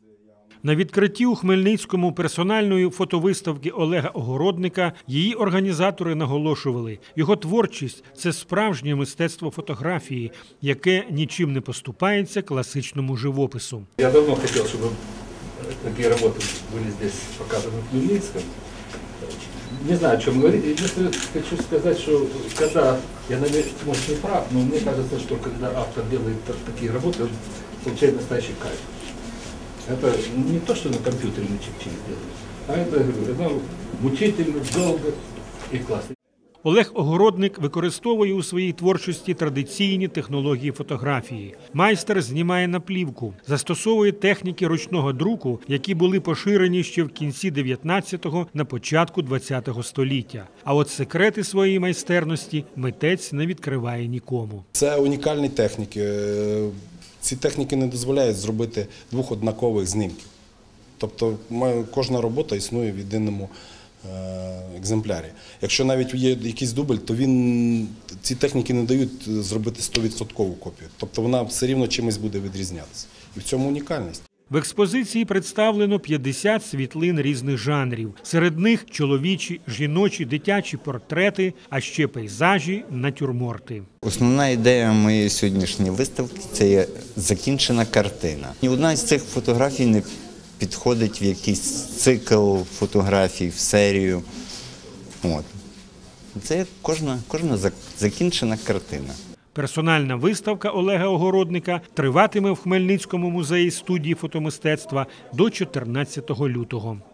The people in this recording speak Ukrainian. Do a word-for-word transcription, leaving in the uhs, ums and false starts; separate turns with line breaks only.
На відкритті у Хмельницькому персональної фотовиставки Олега Огородника її організатори наголошували, його творчість – це справжнє мистецтво фотографії, яке нічим не поступається класичному живопису.
Я давно хотів, щоб такі роботи були тут показані в Хмельницькому. Не знаю, о чем говорить. Единственное, хочу сказать, что когда, я, наверное, может, не прав, но мне кажется, что когда автор делает такие работы, он получает настоящий кайф. Это не то, что на компьютере на чик-чик делают, а это, это мучительно, долго и классно.
Олег Огородник використовує у своїй творчості традиційні технології фотографії. Майстер знімає на плівку, застосовує техніки ручного друку, які були поширені ще в кінці дев'ятнадцятого, на початку двадцятого століття. А от секрети своєї майстерності митець не відкриває нікому.
Це унікальні техніки. Ці техніки не дозволяють зробити двох однакових знімків. Тобто кожна робота існує в єдиному екземплярі. Якщо навіть є якийсь дубль, то він, ці техніки не дають зробити сто відсотків копію. Тобто вона все рівно чимось буде відрізнятися. І в цьому унікальність.
В експозиції представлено п'ятдесят світлин різних жанрів. Серед них чоловічі, жіночі, дитячі портрети, а ще пейзажі, натюрморти.
Основна ідея моєї сьогоднішньої виставки – це є закінчена картина. Ні одна з цих фотографій не підходить в якийсь цикл фотографій, в серію. От. Це кожна, кожна закінчена картина.
Персональна виставка Олега Огородника триватиме в Хмельницькому музеї студії фотомистецтва до чотирнадцятого лютого.